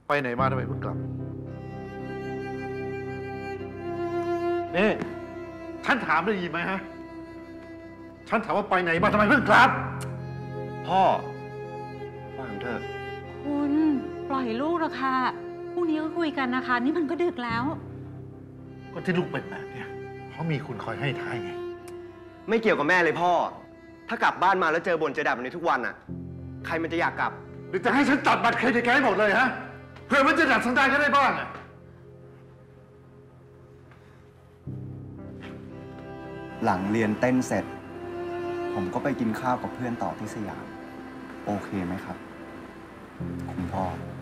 ไปไหนมาทำไมเพิ่งกลับนี่ฉันถามได้ยินไหมฮะฉันถามว่าไปไหนมาทำไมเพิ่งกลับพ่อว่าของเธอคุณปล่อยลูกเถอะค่ะพรุ่งนี้ก็คุยกันนะคะนี่มันก็ดึกแล้วก็ที่ลูกเป็นแบบเนี้ยเพราะมีคุณคอยให้ท้ายไงไม่เกี่ยวกับแม่เลยพ่อถ้ากลับบ้านมาแล้วเจอบ่นเจอด่าแบบนี้ทุกวันอ่ะใครมันจะอยากกลับหรือจะให้ฉันตัดบัตรเครดิตแกให้หมดเลยฮะเพื่อมันจะดัดสันดานกันได้บ้างอ่ะหลังเรียนเต้นเสร็จผมก็ไปกินข้าวกับเพื่อนต่อที่สยามโอเคไหมครับคุณพ่อ